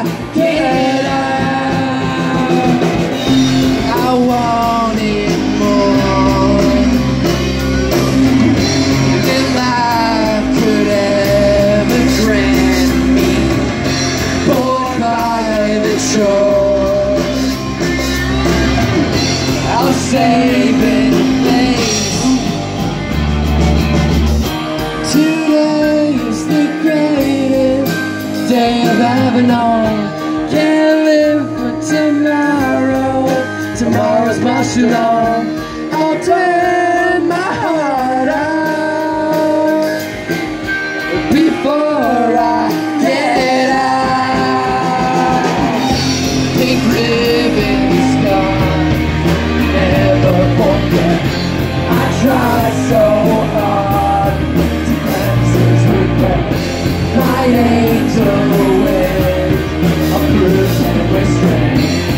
get out. I wanted more than life could ever grant me. Bored by the shore, I'll save it. Today is the greatest day I've ever known. Can't live for tomorrow. Tomorrow's much too long. I'll take